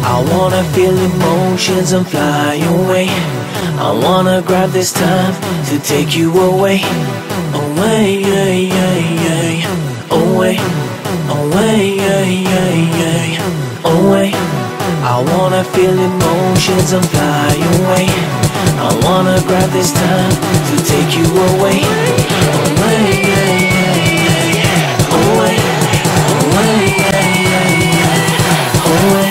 I wanna feel emotions and fly away. I wanna grab this time to take you away. Away, away, away, away. I wanna feel emotions and fly away. I wanna grab this time to take you away. Away, away, away, away.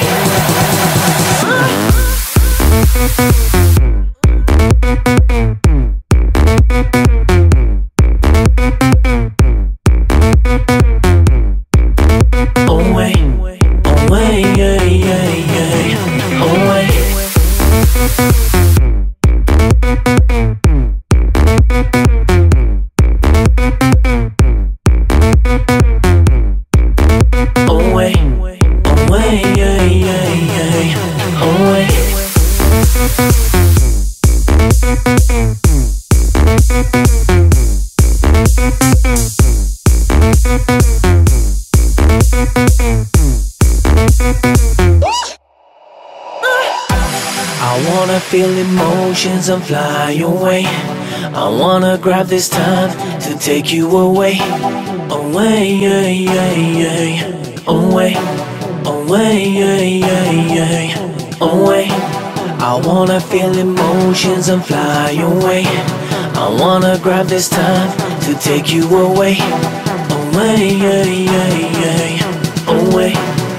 I wanna feel emotions and fly away. I wanna grab this time to take you away. Away, away, away, away. I wanna feel emotions and fly away. I wanna grab this time to take you away. Away, away, away,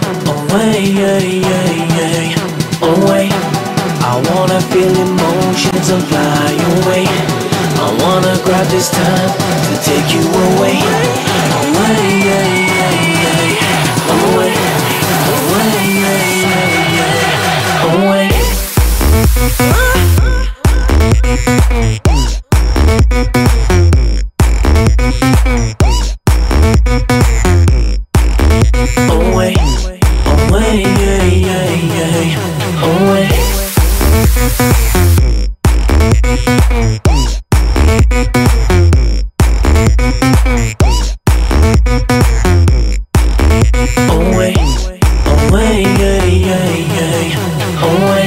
away. I wanna feel emotions and fly away. I wanna grab this time to take you away. Away, away, away, away. Away, away, away. Away, away, away.